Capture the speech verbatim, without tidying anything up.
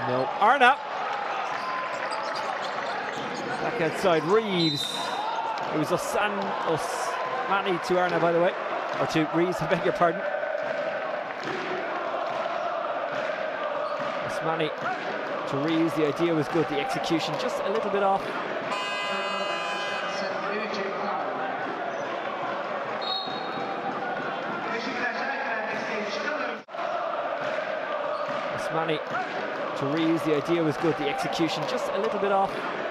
No, Arna. Back outside, Reeves. It was Osan, Osmani to Arna, by the way. Or to Reeves, I beg your pardon. Osmani to Reeves, the idea was good, the execution just a little bit off. Osmani to Reeves, the idea was good, the execution just a little bit off.